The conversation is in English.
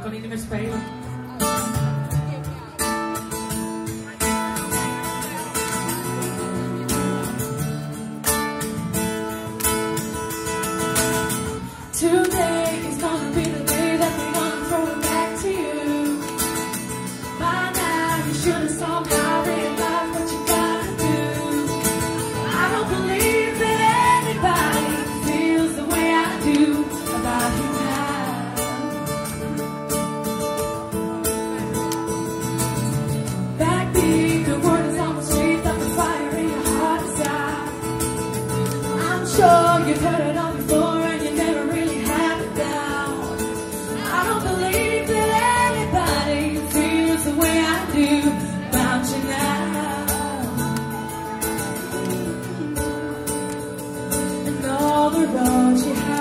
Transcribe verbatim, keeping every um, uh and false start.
kan hij niet meer spelen. Today is gonna be the day that they're gonna throw it back to you. By now you should have somehow realized what you gotta do. I don't believe that anybody feels the way I do about you now. Backbeat, the word is on the street that the fire in your heart is out. I'm sure you've heard it all before. The road you have